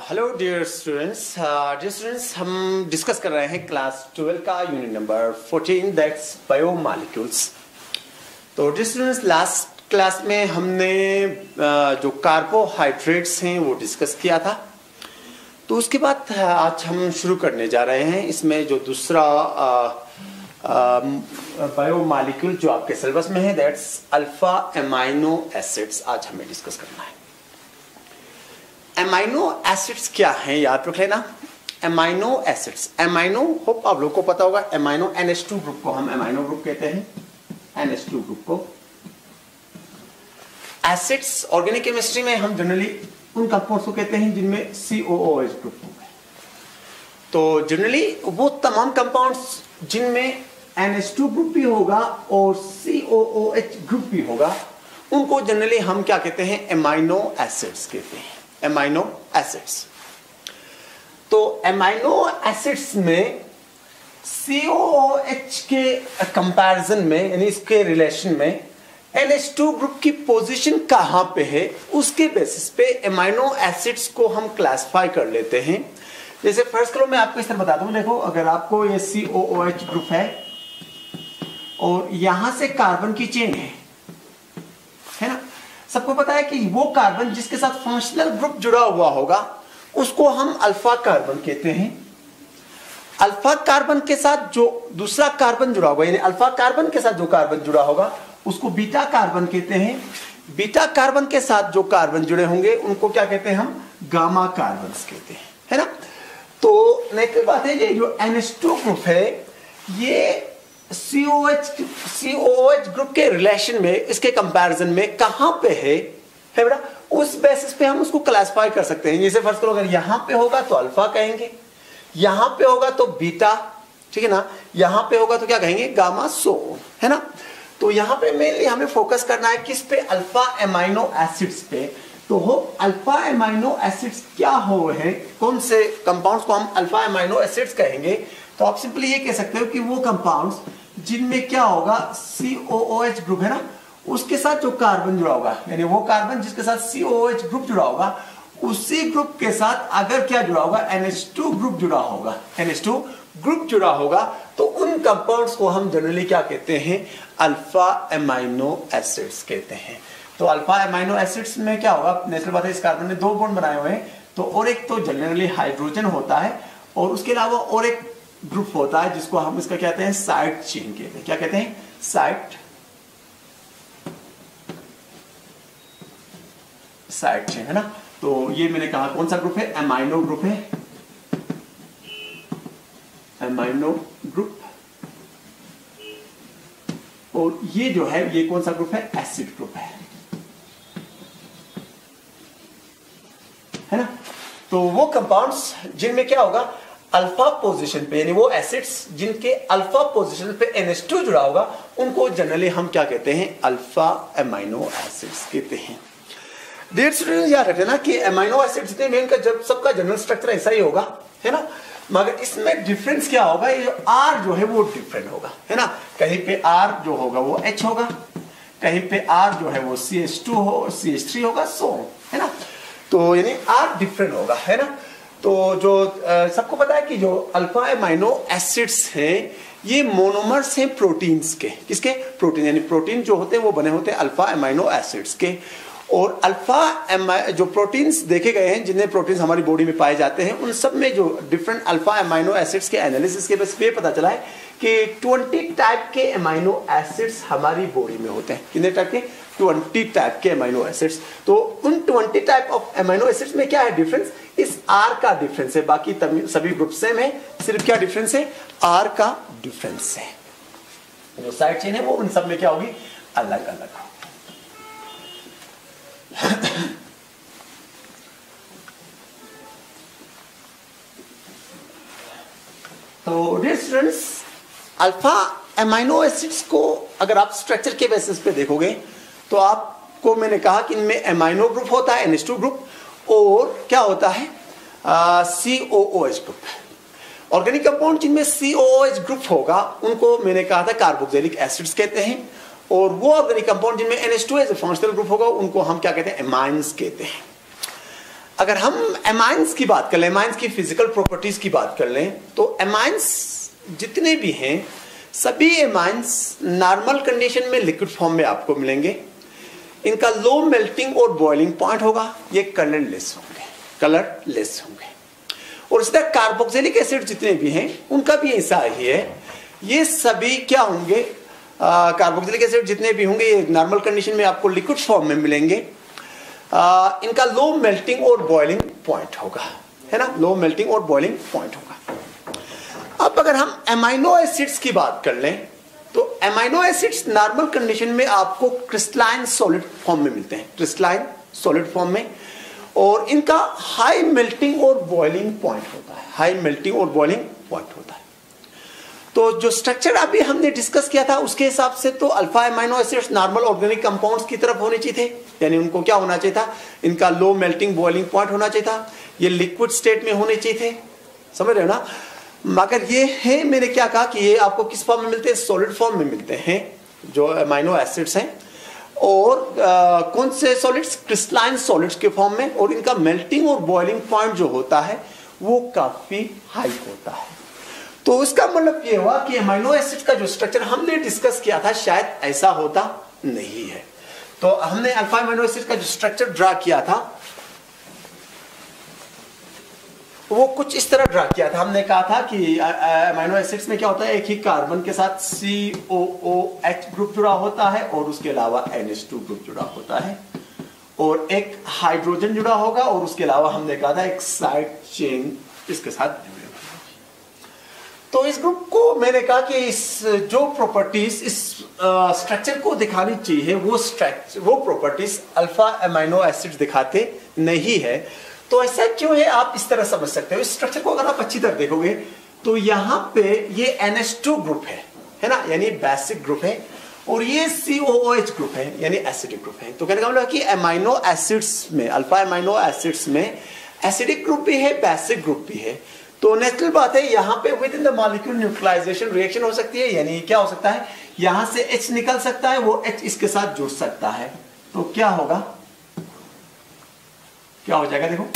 Hello dear students हम discuss कर रहे हैं क्लास 12 का यूनिट नंबर 14 दैट्स बायोमॉलिक्यूल्स। तो डियर स्टूडेंट्स लास्ट क्लास में हमने जो कार्बोहाइड्रेट्स हैं वो डिस्कस किया था। तो उसके बाद आज हम शुरू करने जा रहे हैं इसमें जो दूसरा बायोमॉलिक्यूल जो आपके सिलेबस में है दैट्स अल्फा एमाइनो एसिड्स। आज हमें डिस्कस करना है। एमाइनो एसिड्स क्या हैं याद रख लेना। एमाइनो एसिड्स, एमाइनो होप आप लोगों को पता होगा। एमाइनो NH2 ग्रुप को हम एमाइनो ग्रुप कहते हैं, NH2 ग्रुप को। एसिड्स ऑर्गेनिक केमिस्ट्री में हम जनरली उन कंपाउंड्स को कहते हैं जिनमें COOH ग्रुप होगा। तो जनरली वो तमाम कंपाउंड्स जिनमें NH2 ग्रुप भी होगा और COOH ग्रुप भी होगा उनको जनरली हम क्या कहते हैं, एमाइनो एसिड्स कहते हैं, एमाइनो एसिड्स। तो एमाइनो एसिड्स में COOH के कंपैरिजन में यानी इसके रिलेशन में NH2 ग्रुप की पोजीशन कहां पे है उसके बेसिस पे एमाइनो एसिड्स को हम क्लासिफाई कर लेते हैं। जैसे फर्स्ट करो मैं आपको इस तरह बता दूं, देखो अगर आपको ये COOH ग्रुप है और यहां से कार्बन की चेन है ना, सबको पता है कि वो कार्बन जिसके साथ फंक्शनल ग्रुप जुड़ा हुआ होगा उसको हम अल्फा कार्बन कहते हैं। अल्फा कार्बन के साथ जो दूसरा कार्बन जुड़ा होगा यानी अल्फा कार्बन के साथ जो कार्बन जुड़ा होगा उसको बीटा कार्बन कहते हैं। बीटा कार्बन के साथ जो कार्बन जुड़े होंगे उनको क्या कहते हैं, हम गामा कार्बन कहते हैं, है ना। तो नेक्स्ट बात है, ये जो NH2 ग्रुप है ये COOH ग्रुप के रिलेशन में इसके कंपैरिजन में कहां पे है बेटा, उस बेसिस पे हम उसको क्लासिफाई कर सकते हैं। जैसे फर्स्ट करो अगर यहां पे होगा तो अल्फा कहेंगे, यहां पे होगा तो बीटा, ठीक है ना, यहां पे होगा तो क्या कहेंगे, गामा, सो, है ना। तो यहां पे मेनली हमें फोकस करना है किस पे, अल्फा एमाइनो एसिड्स पे। तो हो अल्फा एमाइनो एसिड्स क्या हो है, कौन से कंपाउंड्स को हम अल्फा एमाइनो एसिड्स कहेंगे। तो आप सिंपली ये कह सकते हो कि वो कंपाउंड्स जिनमें क्या होगा, COOH ग्रुप है ना, उसके साथ जो कार्बन जुड़ा होगा यानी वो कार्बन जिसके साथ COOH ग्रुप जुड़ा होगा उसी ग्रुप के साथ अगर क्या जुड़ा होगा, NH2 ग्रुप जुड़ा होगा, NH2 ग्रुप जुड़ा होगा तो उन कंपाउंड्स को हम जनरली क्या कहते हैं, अल्फा एमाइनो एसिड्स कहते हैं। तो अल्फा एमाइनो एसिड्स में क्या होगा, नेचुरल बात है इस कार्बन ने दो बॉन्ड बनाए हुए हैं, तो और एक तो जनरली हाइड्रोजन होता है और उसके अलावा और एक ग्रुप होता है जिसको हम इसका कहते हैं साइड चेन कहते हैं। क्या कहते हैं, साइड चेन, है ना। तो ये मैंने कहा कौन सा ग्रुप है, एमाइनो ग्रुप है, एमाइनो ग्रुप। और ये जो है ये कौन सा ग्रुप है, एसिड ग्रुप है ना। तो वो कंपाउंड्स जिनमें क्या होगा, अल्फा पोजीशन पे यानी वो एसिड्स जिनके अल्फा पोजीशन पे NH2 जुड़ा होगा उनको जनरली हम क्या कहते हैं, अल्फा एमाइनो एसिड्स कहते हैं। डियर स्टूडेंट्स याद रखना कि एमाइनो एसिड्स में इनका जब सबका जनरल स्ट्रक्चर ऐसा ही होगा, है ना, मगर इसमें डिफरेंस क्या होगा, ये R जो है वो डिफरेंट होगा, है ना। कहीं पे R जो होगा वो H होगा, कहीं पे R जो है वो CH2 हो, CH3 होगा, सो, है ना। तो यानी R डिफरेंट होगा, है ना। तो जो सबको पता है कि जो अल्फा एमाइनो एसिड्स हैं ये मोनोमर्स हैं प्रोटीन्स के, किसके, प्रोटीन, यानी प्रोटीन जो होते हैं वो बने होते हैं अल्फा एमाइनो एसिड्स के। और अल्फा जो प्रोटीन्स देखे गए हैं, जितने प्रोटीन्स हमारी बॉडी में पाए जाते हैं उन सब में जो डिफरेंट अल्फा एमाइनो एसिड्स के एनालिसिस के बेस पे पता चला है कि 20 टाइप के एमाइनो एसिड्स हमारी बॉडी में होते हैं। कितने टाइप के, 20 टाइप के एमाइनो एसिड्स। तो उन 20 टाइप ऑफ एमाइनो एसिड्स में क्या है डिफरेंस, इस R का डिफरेंस है, बाकी सभी ग्रुप सेम है, सिर्फ क्या डिफरेंस है, R का डिफरेंस है। जो साइड चेन है वो उन सब में क्या होगी, अलग अलग। तो dear students alpha amino acids को अगर आप स्ट्रक्चर के बेसिस पे देखोगे तो आपको मैंने कहा कि इनमें एमाइनो ग्रुप होता है, NH2 ग्रुप, और क्या होता है, COOH ग्रुप। ऑर्गेनिक कंपाउंड जिनमें COOH ग्रुप होगा उनको मैंने कहा था कार्बोक्सिलिक एसिड्स कहते हैं, और वो ऑर्गेनिक कंपाउंड जिनमें NH2 as a functional group होगा उनको हम क्या कहते हैं, एमाइंस कहते हैं। अगर हम एमाइंस की बात कर लें, एमाइंस की फिजिकल प्रॉपर्टीज की बात कर लें, तो एमाइंस जितने भी हैं सभी एमाइंस नॉर्मल कंडीशन में लिक्विड फॉर्म में आपको मिलेंगे। इनका लो मेल्टिंग और बॉइलिंग पॉइंट होगा, ये कलरलेस होंगे। और इसी तरह कार्बोक्सिलिक एसिड जितने भी हैं उनका भी ऐसा ही है, ये सभी क्या होंगे, कार्बोक्सिलिक एसिड जितने भी होंगे ये नॉर्मल कंडीशन में आपको लिक्विड फॉर्म में मिलेंगे। इनका लो मेल्टिंग और बॉइलिंग पॉइंट होगा, है ना, लो मेल्टिंग और बॉइलिंग पॉइंट होगा। अब अगर हम एमाइनो एसिड्स की बात कर लें, तो एमाइनो एसिड्स नॉर्मल कंडीशन में आपको क्रिस्टलाइन सॉलिड फॉर्म में मिलते हैं, क्रिस्टलाइन सॉलिड फॉर्म में, और इनका हाई मेल्टिंग और बॉइलिंग पॉइंट होता है, हाई मेल्टिंग और बॉइलिंग पॉइंट होता है। तो जो स्ट्रक्चर अभी हमने डिस्कस किया था उसके हिसाब से तो alpha amino acids normal organic compounds की तरफ होने चाहिए थे, यानी उनको क्या होना चाहिए था, इनका लो मेल्टिंग बॉइलिंग पॉइंट होना चाहिए था, ये लिक्विड स्टेट में होने चाहिए थे, समझ रहे हो ना। मगर ये है, मैंने क्या कहा कि ये आपको किस फॉर्म में मिलते हैं, सॉलिड फॉर्म में मिलते हैं जो अमाइनो एसिड्स हैं, और कौन से सॉलिड्स, क्रिस्टलाइन सॉलिड्स के फॉर्म में, और इनका मेल्टिंग और बॉइलिंग पॉइंट जो होता है वो काफी हाई होता है। तो इसका मतलब ये हुआ कि अमाइनो एसिड का जो स्ट्रक्चर हमने डिस्कस किया था शायद ऐसा होता नहीं है। तो हमने अल्फा अमाइनो एसिड का जो स्ट्रक्चर ड्रा किया था वो कुछ इस तरह ड्रा किया था। हमने कहा था कि अमाइनो एसिड्स में क्या होता है, एक ही कार्बन के साथ COOH ग्रुप जुड़ा होता है और उसके अलावा NH2 ग्रुप जुड़ा होता है, और एक हाइड्रोजन जुड़ा होगा, और उसके अलावा हमने कहा था एक साइड चेन इसके साथ जुड़े होगा। तो इस ग्रुप को मैंने कहा कि इस जो प्रॉपर्टीज इस स्ट्रक्चर को दिखानी चाहिए वो प्रॉपर्टीज अल्फा अमाइनो एसिड्स दिखाते नहीं है। तो ऐसा क्यों है, आप इस तरह समझ सकते हो। इस स्ट्रक्चर को अगर आप अच्छी तरह देखोगे तो यहां पे ये NH2 ग्रुप है ना, यानी बेसिक ग्रुप है, और ये COOH ग्रुप है यानी एसिडिक ग्रुप है। तो कहने का मतलब कि अमाइनो एसिड्स में, अल्फा अमाइनो एसिड्स में एसिडिक ग्रुप भी है, बेसिक ग्रुप भी है। तो नेचुरल बात है यहां पे within the molecule neutralisation reaction हो सकती है, यानी क्या हो सकता है, यहां से H निकल सकता है, वो H इसके साथ जुड़ सकता है। तो क्या होगा, क्या हो जाएगा, देखो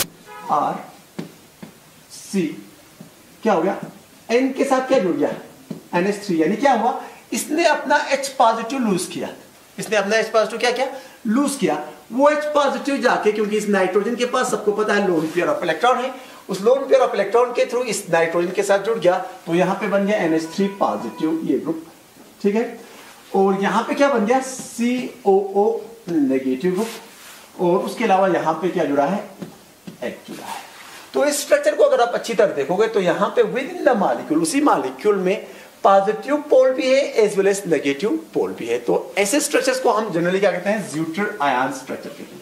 RC क्या हो गया, N के साथ क्या जुड़ गया, NH3, यानी क्या हुआ, इसने अपना H पॉजिटिव लूज किया, इसने अपना H पॉजिटिव क्या किया, लूज किया। वो H पॉजिटिव जाके, क्योंकि इस नाइट्रोजन के पास सबको पता है लोन पेयर ऑफ इलेक्ट्रॉन है, उस लोन पेयर ऑफ इलेक्ट्रॉन के थ्रू इस नाइट्रोजन के साथ जुड़ गया, तो यहां पे बन गया NH3 पॉजिटिव ये ग्रुप, ठीक है। और यहां पे क्या बन गया, COO नेगेटिव ग्रुप, और उसके अलावा यहां पे क्या जुड़ा है, H जुड़ा है। तो इस स्ट्रक्चर को अगर आप अच्छी तरह देखोगे तो यहां पे विद इन द मॉलिक्यूल, उसी मॉलिक्यूल में पॉजिटिव पोल भी है as well as negative pole भी है। तो ऐसे स्ट्रक्चर्स को हम जनरली क्या कहते हैं, ज्यूटर आयन स्ट्रक्चर कहते हैं,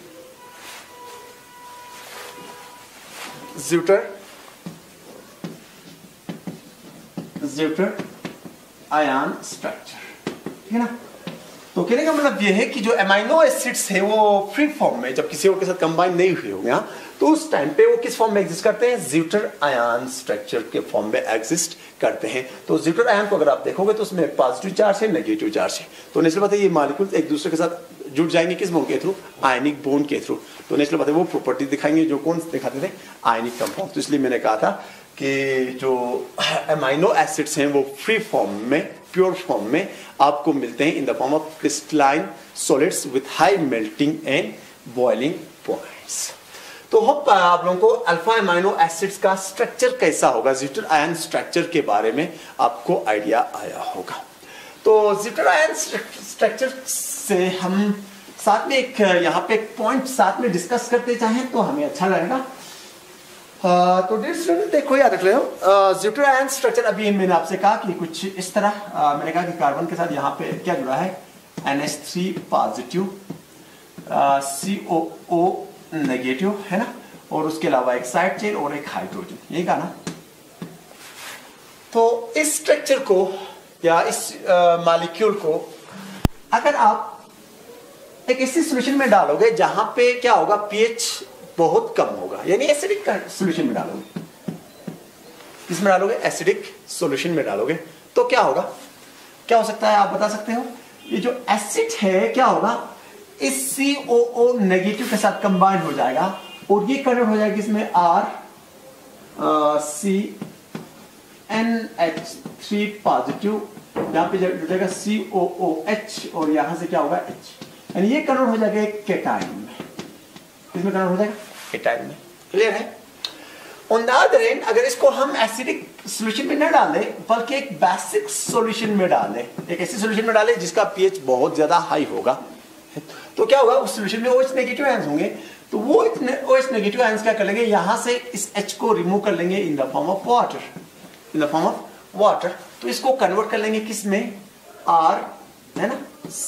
ज्यूटर आयन स्ट्रक्चर, ठीक है ना। तो कहने का मतलब यह है कि जो अमाइनो एसिड्स है वो फ्री फॉर्म में जब किसी और के साथ कंबाइन नहीं हुए होंगे, तो उस टाइम पे वो किस फॉर्म में एग्जिस्ट करते हैं, ज्यूटर आयन स्ट्रक्चर के फॉर्म में एग्जिस्ट करते हैं। तो ज्यूटर आयन को अगर आप देखोगे तो उसमें पॉजिटिव चार्ज है, नेगेटिव चार्ज है। तो नेचुरल बात है ये मॉलिक्यूल्स एक दूसरे के साथ जुड़ जाएंगे किस बॉन्ड के थ्रू, आयनिक बॉन्ड के थ्रू। तो नेचुरल बात है वो प्रॉपर्टी दिखाएंगे जो कौन दिखाते थे, आयनिक कंपाउंड। तो इसलिए मैंने कहा था कि जो अमाइनो एसिड्स हैं वो फ्री फॉर्म में, प्योर फॉर्म में आपको मिलते हैं in the form of crystalline solids with high melting and boiling points. तो होप आप लोगों को अल्फा अमाइनो एसिड्स का स्ट्रक्चर कैसा होगा, ज्यूटर आयन स्ट्रक्चर के बारे में आपको आइडिया आया होगा। तो ज्यूटर आयन स्ट्रक्चर से हम साथ में एक यहाँ पे एक पॉइंट साथ में डिस्कस करते चाहें तो हमें अच्छा लगेगा। तो डियर स्टूडेंट देखो याद रख लो, ज्यूटर आयन स्ट्रक्चर अभी मैंने आपसे कहा कि कुछ इस तरह, मैंने कहा कि कार्बन के साथ यहाँ पे क्या जुड़ा है, NH3 पॉजिटिव, COO नेगेटिव, है ना, और उसके अलावा एक साइड चेन और एक हाइड्रोजन, यही कहा ना। तो इस स्ट्रक्चर को या इस मॉलिक्यूल को अगर आप एक ऐसी सॉल्यूशन में डालोगे जहां पे क्या होगा, pH बहुत कम होगा, यानी एसिडिक सॉल्यूशन में डालोगे, किसमें डालोगे, एसिडिक सॉल्यूशन में डालोगे, तो क्या होगा, क्या हो सकता है आप बता सकते हो। ये जो एसिड है क्या होगा, इस COO नेगेटिव के साथ कंबाइन हो जाएगा और ये कन्वर्ट हो जाएगा इसमें R CnH3 पॉजिटिव, यहाँ पे जुड़ेगा COOH और यहां से क्या होगा H, यानी ये कन्वर्ट हो जाएगा एक केटाइन में, इसमें कन्वर्ट हो जाएगा केटाइन में। क्लियर है? ऑन द अदर एंड अगर इसको हम एसिडिक सॉल्यूशन में न डालें बल्कि एक बेसिक सॉल्यूशन में डालें, एक ऐसी सॉल्यूशन में डालें जिसका पीएच बहुत ज्यादा हाई होगा, तो क्या होगा उस सॉल्यूशन में OH नेगेटिव आयंस होंगे, तो वो OH नेगेटिव आयंस क्या कर लेंगे, यहां से इस H को रिमूव कर लेंगे in the form of water, in the form of water. तो इसको कन्वर्ट कर लेंगे किस में, R है ना,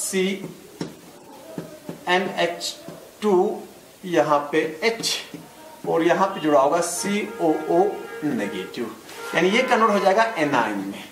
CnH2 यहां पे H और यहां पे जुड़ा होगा COO नेगेटिव, यानी ये कन्वर्ट हो जाएगा एनाइन में,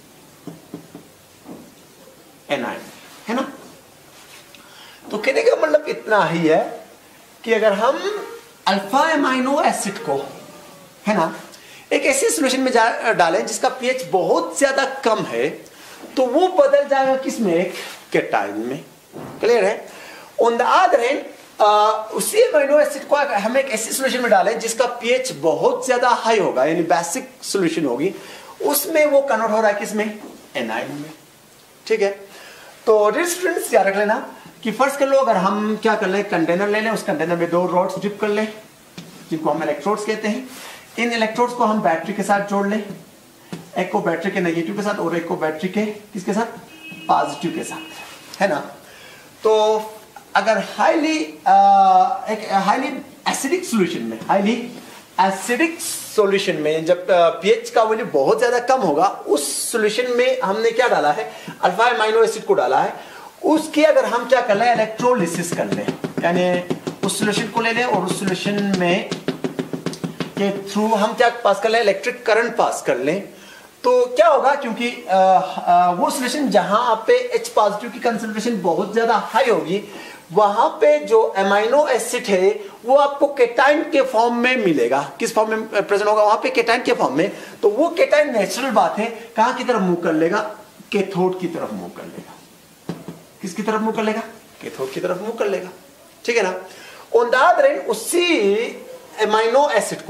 एनाइन है ना। तो कहने का मतलब इतना ही है कि अगर हम अल्फा एमाइनो एसिड को है ना एक ऐसे सॉल्यूशन में डालें जिसका पीएच बहुत ज्यादा कम है, तो वो बदल जाएगा किसमें, एक केटाइन में। क्लियर है? ऑन द अदर हैंड उसी एमाइनो एसिड को हम एक ऐसे सॉल्यूशन में डालें जिसका पीएच बहुत ज्यादा हाई होगा, यानी बेसिक सॉल्यूशन होगी, उसमें वो कन्वर्ट हो रहा है किसमें, एनाइन में। ठीक है? तो डियर स्टूडेंट्स याद रख लेना कि फर्स्ट कर लो, अगर हम क्या कर लें, कंटेनर ले लें, उस कंटेनर में 2 रॉड्स डिप कर लें जिनको हम इलेक्ट्रोड्स कहते हैं। इन इलेक्ट्रोड्स को हम बैटरी के साथ जोड़ लें, एक को बैटरी के नेगेटिव के साथ और एक को बैटरी के किसके साथ, पॉजिटिव के साथ, है ना। तो अगर एक हाईली एसिडिक सॉल्यूशन में, हाईली एसिडिक सॉल्यूशन में जब पीएच का वैल्यू बहुत ज्यादा कम होगा, उस सॉल्यूशन में हमने क्या डाला है, अल्फा एमाइनो एसिड को डाला है, उसकी अगर हम क्या कर लें, इलेक्ट्रोलिसिस कर लें, यानी उस सॉल्यूशन को ले लें और उस सॉल्यूशन में के थ्रू हम क्या पास कर लें, इलेक्ट्रिक करंट पास कर लें, तो क्या होगा, क्योंकि वो सॉल्यूशन जहां पे H पॉजिटिव की कंसंट्रेशन बहुत ज्यादा हाई होगी, वहां पे जो एमाइनो एसिड है वो आपको केटाइन के फॉर्म में मिलेगा। किस फॉर्म में प्रेजेंट होगा, वहां पे केटाइन के फॉर्म में। तो वो केटाइन नेचुरल बात है कहां की तरफ मूव कर लेगा, कैथोड की तरफ मूव कर लेगा। किसकी तरफ मूव कर लेगा, कैथोड की तरफ मूव कर लेगा। ठीक है ना। ऑन द अदर एंड उसी एमाइनो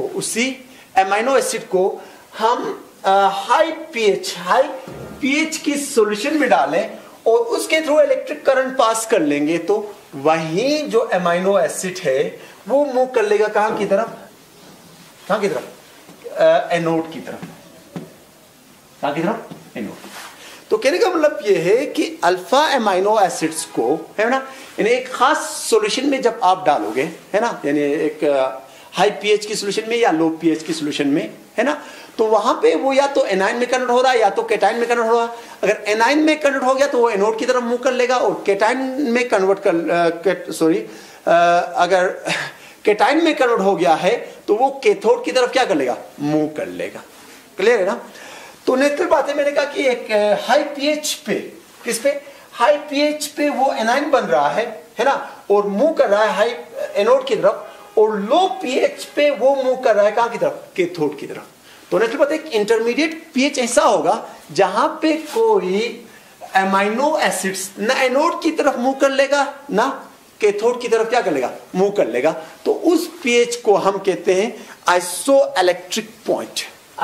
एसिड को हम हाई पीएच की सॉल्यूशन में डालें और उसके थ्रू इलेक्ट्रिक करंट पास कर लेंगे, तो वही जो एमाइनो एसिड है वो मूव कर लेगा कहां की तरफ, एनोड की तरफ। कहां की तरफ, एनोड। तो कहने का मतलब ये है कि अल्फा एमाइनो एसिड्स को, है ना, यानी एक खास सॉल्यूशन में जब आप डालोगे, है ना, यानी एक हाई पीएच की सॉल्यूशन में या लो पीएच की सॉल्यूशन में, है ना, तो वहां पे वो या तो एनाइन में कन्वर्ट हो रहा है या तो केटाइन में कन्वर्ट हो रहा है। अगर एनाइन में कन्वर्ट हो गया तो वो एनोड की तरफ मूव कर लेगा, और केटाइन में कन्वर्ट अगर केटाइन में कन्वर्ट हो गया है तो वो कैथोड की तरफ क्या कर लेगा, मूव कर लेगा। क्लियर है ना। तो नेचुरल बात है, मैंने कहा कि एक हाई पीएच पे, किस पे, हाई पीएच पे वो एनाइन बन रहा है ना, और मूव कर रहा है हाई एनोड की तरफ, और लो पीएच पे वो मूव कर रहा है कहां की तरफ, कैथोड की तरफ। तो नेचुरल बात है, एक इंटरमीडिएट पीएच ऐसा होगा जहां पे कोई एमाइनो एसिड्स ना एनोड की तरफ मूव कर लेगा ना कैथोड की तरफ क्या कर लेगा, मूव कर लेगा। तो उस पीएच को हम कहते हैं आइसोइलेक्ट्रिक पॉइंट।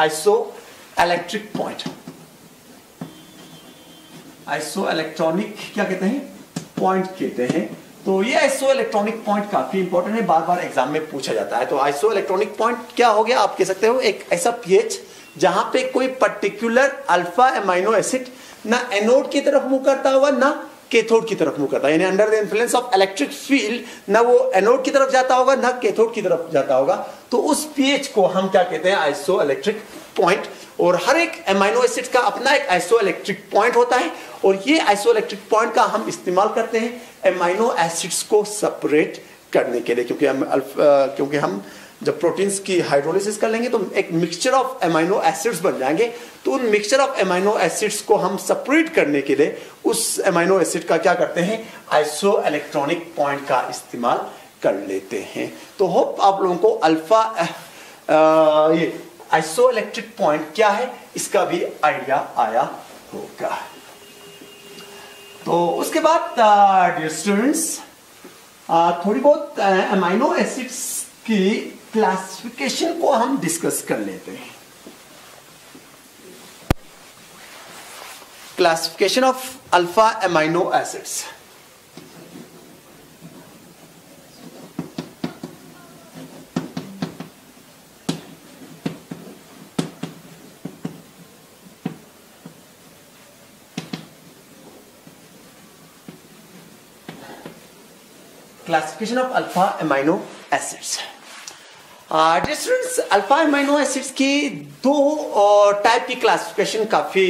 आइसोइलेक्ट्रॉनिक क्या कहते हैं, पॉइंट कहते हैं। तो ये आइसोइलेक्ट्रॉनिक पॉइंट काफी इंपॉर्टेंट है, बार बार एग्जाम में पूछा जाता है। तो आइसोइलेक्ट्रॉनिक पॉइंट क्या हो गया, आप कह सकते हो एक ऐसा पीएच जहां पे कोई पर्टिकुलर अल्फा एमाइनो एसिड ना एनोड की तरफ मूव करता होगा ना कैथोड की तरफ मूव करता है, यानी under the influence of electric field ना वो एनोड की तरफ जाता होगा ना कैथोड की तरफ जाता होगा। तो उस पीएच को हम क्या कहते हैं, आइसोइलेक्ट्रिक पॉइंट। और हर एक एमाइनो एसिड का अपना एक आइसोइलेक्ट्रिक पॉइंट होता है, और ये आइसोइलेक्ट्रिक पॉइंट का हम इस्तेमाल करते हैं एमाइनो एसिड्स को सेपरेट करने के लिए, क्योंकि हम जब प्रोटीन्स की हाइड्रोलिसिस कर लेंगे तो एक मिक्सचर ऑफ एमाइनो एसिड्स बन जाएंगे। तो उन मिक्सचर ऑफ एमाइनो एसिड्स को हम सेपरेट करने के लिए उस एमाइनो एसिड का क्या करते हैं, आइसोइलेक्ट्रॉनिक पॉइंट का इस्तेमाल कर लेते हैं। तो होप आप लोगों को अल्फा ये आइसोइलेक्ट्रिक पॉइंट क्या है इसका भी आइडिया आया होगा। तो उसके बाद डियर स्टूडेंट्स थोड़ी बहुत अमाइनो एसिड्स की क्लासिफिकेशन को हम डिस्कस कर लेते हैं। Classification of alpha amino acids. Classification of alpha amino acids. Distance alpha amino acids की दो टाइप की क्लासिफिकेशन काफी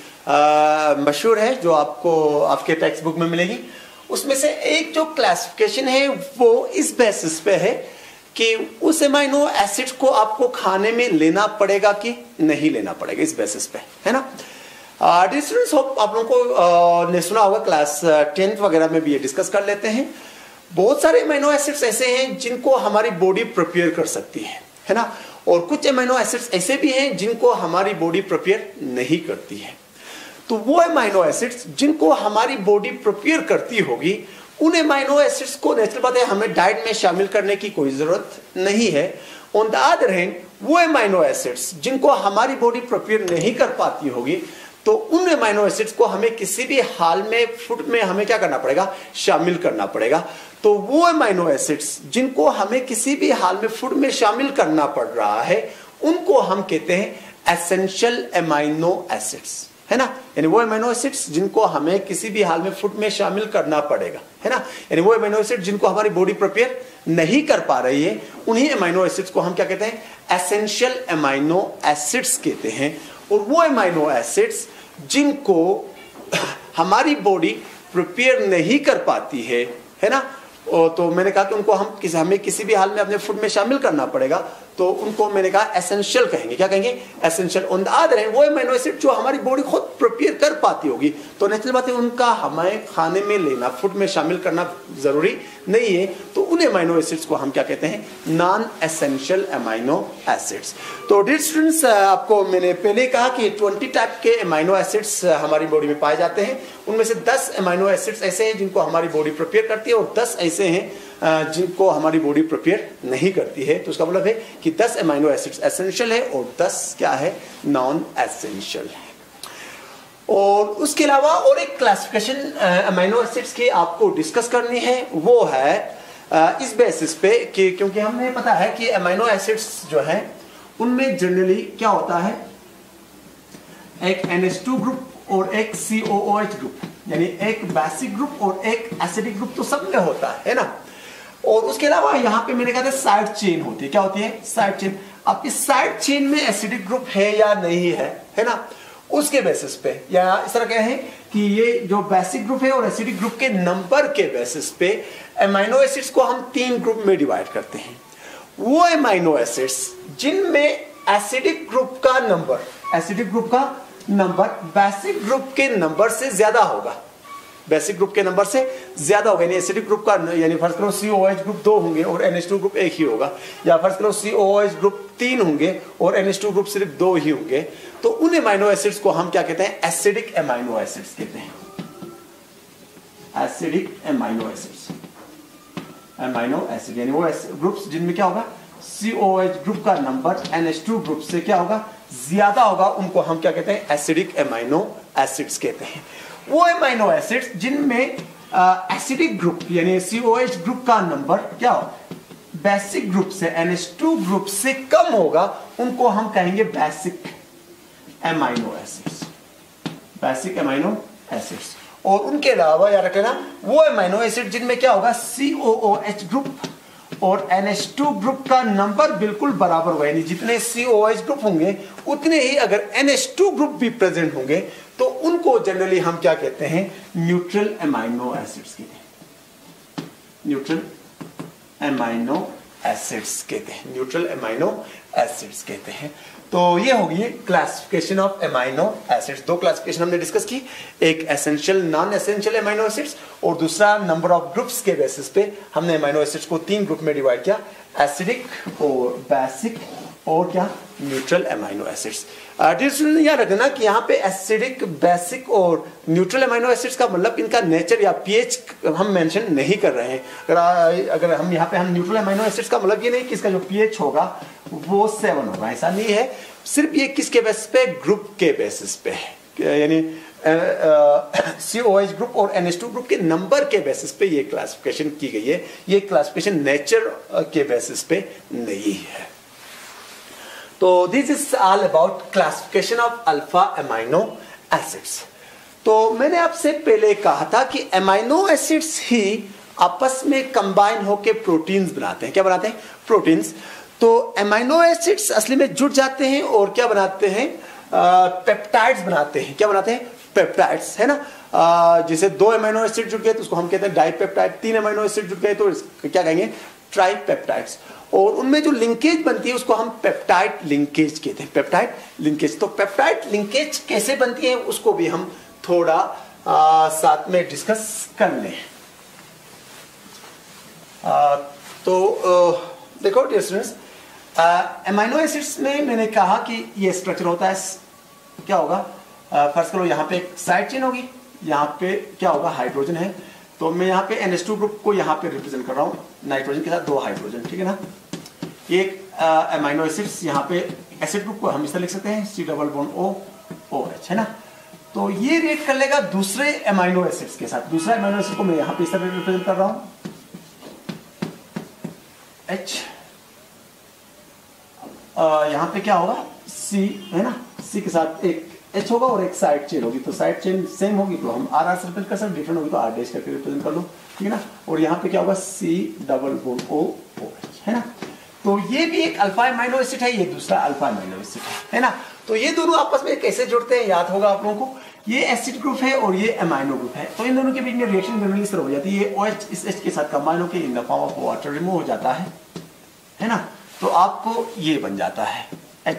मशहूर है, जो आपको आपके टेक्स्ट बुक में मिलेगी। उसमें से एक जो क्लासिफिकेशन है वो इस बेसिस पे है कि उस एमाइनो एसिड्स को आपको खाने में लेना पड़ेगा कि नहीं लेना पड़ेगा, इस बेसिस पे, है ना। डिस्टेंस आप लोगों को ने सुना होगा, क्लास 10th वगैरह में भी ये डिस्कस कर लेते हैं। बहुत सारे एमाइनो एसिड्स ऐसे हैं जिनको हमारी बॉडी प्रिपेयर कर सकती है ना, और कुछ एमाइनो एसिड्स ऐसे भी हैं जिनको हमारी बॉडी प्रिपेयर नहीं करती है। तो वो एमाइनो एसिड्स जिनको हमारी बॉडी प्रिपेयर करती होगी, उन एमाइनो एसिड्स को नेचुरल बात है हमें डाइट में शामिल करने की कोई जरूरत नहीं है। ऑन द अदर हैंड, वो एमाइनो एसिड्स जिनको हमारी बॉडी प्रिपेयर नहीं कर पाती होगी, तो उन एमाइनो एसिड्स को हमें किसी भी हाल में फूड में हमें क्या करना पड़ेगा, शामिल करना पड़ेगा। तो वो एमाइनो एसिड्स जिनको हमें किसी भी हाल में फूड में शामिल करना पड़ रहा है, उनको हम कहते हैं एसेंशियल एमाइनो एसिड्स, है ना। यानी वो एमाइनो एसिड्स जिनको हमें किसी भी हाल में फूड में शामिल करना पड़ेगा, है ना। यानी वो एमाइनो एसिड जिनको हमारी बॉडी प्रिपेयर नहीं कर पा रही है, उन्हीं एमाइनो एसिड्स को हम क्या कहते हैं, एसेंशियल एमाइनो एसिड्स कहते हैं। और वो एमाइनो एसिड्स जिनको हमारी बॉडी प्रिपेयर नहीं कर पाती है ना, तो मैंने कहा कि उनको हमें किसी भी हाल में अपने फूड में शामिल करना पड़ेगा, तो उनको मैंने कहा एसेंशियल कहेंगे। क्या कहेंगे, essential. On the other hand, वो एमाइनो एसिड जो हमारी बॉडी खुद प्रिपेयर कर पाती होगी, तो नेचुरल बात है उनका हमें खाने में लेना, फूड में शामिल करना जरूरी नहीं है। तो उन एमाइनो एसिड्स को हम क्या कहते हैं, नॉन एसेंशियल एमाइनो एसिड्स। तो डियर स्टूडेंट्स, आपको मैंने पहले कहा कि 20 टाइप के एमाइनो एसिड्स हमारी बॉडी में पाए जाते हैं। उनमें से 10 एमाइनो एसिड्स ऐसे हैं जिनको हमारी बॉडी प्रिपेयर करती है, और 10 ऐसे हैं जिनको हमारी बॉडी प्रिपेयर नहीं करती है। तो उसका मतलब है कि 10 एमाइनो एसिड्स एसेंशियल है और 10 क्या है, नॉन एसेंशियल है। और उसके अलावा और एक क्लासिफिकेशन एमाइनो एसिड्स की आपको डिस्कस करनी है, वो है इस बेसिस पे कि क्योंकि हमें पता है कि एमाइनो एसिड्स जो है उनमें जनरली क्या होता है, एक NH2 ग्रुप और एक COOH ग्रुप, यानी एक बेसिक ग्रुप और एक एसिडिक ग्रुप तो सब में होता है ना। और उसके अलावा यहाँ पे मैंने कहा था साइड चेन होती है। क्या होती है, साइड चेन। अब इस साइड चेन में एसिडिक ग्रुप है या नहीं है ना, उसके बेसिस पे, या इस तरह कहें कि ये जो बेसिक ग्रुप है और एसिडिक ग्रुप के नंबर के बेसिस पे एमाइनो एसिड्स को हम 3 ग्रुप में डिवाइड करते हैं। वो एमाइनो एसिड्स जिनमें एसिडिक ग्रुप का नंबर बेसिक ग्रुप के नंबर से ज्यादा होगा, बेसिक ग्रुप के नंबर से ज्यादा होगा, यानी एसिडिक ग्रुप का, यानी फर्ज करो COOH ग्रुप 2 होंगे और NH2 ग्रुप 1 ही होगा, या फर्ज करो COOH ग्रुप 3 होंगे और NH2 ग्रुप सिर्फ 2 ही होंगे, तो उन एमाइनो एसिड्स को हम क्या कहते हैं, एसिडिक एमाइनो एसिड्स कहते हैं। Acidic amino acids, amino acid यानी वो ग्रुप्स जिनमें क्या होगा, COOH ग्रुप का नंबर NH2 ग्रुप से क्या होगा, ज्यादा होगा, उनको हम क्या कहते हैं, एसिडिक एमाइनो एसिड्स कहते हैं। वो एमाइनो एसिड्स जिनमें एसिडिक ग्रुप यानी COOH ग्रुप का नंबर क्या हो, बेसिक ग्रुप से NH2 ग्रुप से कम होगा, उनको हम कहेंगे basic amino acids, basic amino acids. और उनके अलावा याद रखना, वो एमाइनो एसिड जिनमें क्या होगा, COOH ग्रुप और NH2 ग्रुप का नंबर बिल्कुल बराबर होगा, यानी जितने COOH ग्रुप होंगे उतने ही अगर NH2 ग्रुप भी प्रेजेंट होंगे, तो उनको जनरली हम क्या कहते हैं, न्यूट्रल एमाइनो एसिड्स कहते हैं। न्यूट्रल एमाइनो एसिड्स कहते हैं, न्यूट्रल एमाइनो एसिड्स कहते हैं। तो ये होगी classification of amino acids. 2 classification हमने डिस्कस की, एक essential non essential amino acids, और दूसरा नंबर ऑफ ग्रुप्स के बेसिस पे हमने एमाइनो एसिड्स को 3 ग्रुप में डिवाइड किया, एसिडिक और बेसिक और क्या न्यूट्रल अमाइनो एसिड्स। याद रखना कि यहाँ पे एसिडिक, बेसिक और न्यूट्रल अमाइनो एसिड्स का मतलब इनका नेचर या पीएच हम मेंशन नहीं कर रहे हैं। अगर हम यहाँ पे हम न्यूट्रल अमाइनो एसिड्स का मतलब ये नहीं कि इसका जो पीएच होगा वो 7 होगा, ऐसा नहीं है। सिर्फ ये किसके बेसिस पे, ग्रुप के बेसिस पे है, यानी COH ग्रुप और NH2 ग्रुप के नंबर के बेसिस पे ये क्लासिफिकेशन की गई है। ये क्लासिफिकेशन नेचर के बेसिस पे नहीं है। तो this is all about classification of alpha amino acids. तो मैंने आपसे पहले कहा था कि अमाइनो एसिड्स ही आपस में कंबाइन होकर प्रोटीन्स बनाते हैं। क्या बनाते हैं? प्रोटीन्स। तो अमाइनो एसिड्स असली में जुड़ जाते हैं और क्या बनाते हैं? पेप्टाइड्स बनाते हैं। क्या बनाते हैं? पेप्टाइड्स, है ना। जैसे 2 अमाइनो एसिड जुड़ गए तो उसको हम कहते हैं डाइपेप्टाइड, 3 अमाइनो एसिड जुड़ गए तो क्या कहेंगे? ट्राइपेप्टाइड्स। और उनमें जो लिंकेज बनती है उसको हम पेप्टाइड लिंकेज कहते हैं। Peptide linkage. तो पेप्टाइड लिंकेज कैसे बनती है उसको भी हम थोड़ा साथ में डिस्कस कर लें। देखो डियर स्टूडेंट्स, अमाइनो एसिड्स में मैंने कहा कि ये स्ट्रक्चर होता है। क्या होगा? फर्स्ट करो, यहाँ पे एक साइड चेन होगी, यहाँ पे क्या होगा? हाइड्रोजन है। तो मैं यहाँ पे NH2 ग्रुप को यहाँ पे रिप्रेजेंट कर रहा हूँ, नाइट्रोजन के साथ 2 हाइड्रोजन, ठीक है ना। एक अमाइनो एसिड्स, यहाँ पे एसिड ग्रुप को हम इस तरह लिख सकते हैं C+O OH, है ना। तो ये रिएक्ट कर लेगा दूसरे अमाइनो एसिड्स के साथ। दूसरा अमाइनो एसिड को मैं यहाँ पे इस तरह रिप्रेजेंट कर रहा हूँ H। यहाँ पे क्या होगा? C, है ना। C के साथ एक H होगा और एक साइड चेन होगी। तो साइड चेन सेम होगी तो हम R से रिप्रेजेंट कर सकते, डिफरेंट होगी तो R डैश करके रिप्रेजेंट कर लो, ठीक है ना। और यहाँ पे क्या होगा? C+O OH, है ना। तो ये भी एक अल्फा अमाइनो एसिड है, ये दूसरा अल्फा अमाइनो एसिड है ना। तो ये दोनों आपस में कैसे जुड़ते हैं याद होगा आप लोगों को। ये एसिड ग्रुप है और ये अमाइनो ग्रुप है। तो इन दोनों के बीच में रिएक्शन जनरली इस तरह हो जाती है। ये OH इस H के साथ कंबाइन होकर in the form of water remove हो जाता है ना। तो आपको ये बन जाता है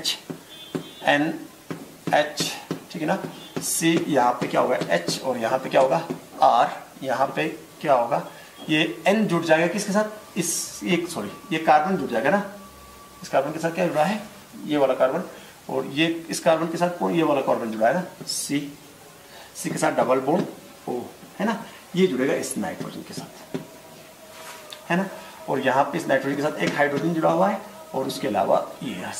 HNH, ठीक है ना। C, यहाँ पे क्या होगा? H और यहाँ पे क्या होगा? R। यहाँ पे क्या होगा? ये N जुड़ जाएगा किसके साथ? ये कार्बन जुड़ जाएगा ना। इस कार्बन के साथ क्या जुड़ा है? ये वाला कार्बन। और ये इस कार्बन के साथ कौन? ये वाला कार्बन जुड़ा है ना, C के साथ डबल बॉन्ड O, है ना। ये जुड़ेगा इस नाइट्रोजन के साथ, है ना। और यहाँ पे इस नाइट्रोजन के साथ एक हाइड्रोजन जुड़ा हुआ है और उसके अलावा ये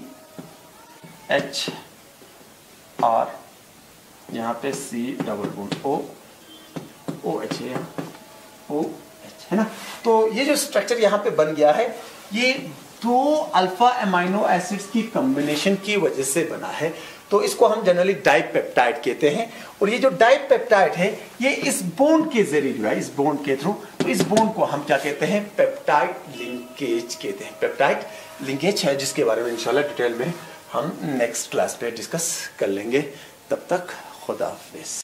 CH R, यहाँ पे C+O OH है, OH, है ना। तो ये जो स्ट्रक्चर यहाँ पे बन गया है ये 2 अल्फा अमाइनो एसिड्स की कॉम्बिनेशन की वजह से बना है। तो इसको हम जनरली डाइपेप्टाइड कहते हैं। और ये जो डाइपेप्टाइड है ये इस बॉन्ड के जरिए जुड़ा है, इस बॉन्ड के थ्रू। तो इस बॉन्ड को हम क्या कहते हैं? पेप्टाइड लिंकेज कहते हैं। पेप्टाइड लिंकेज है जिसके बारे में इंशाल्लाह डिटेल में हम नेक्स्ट क्लास पे डिस्कस कर लेंगे। तब तक खुदा हाफिज़।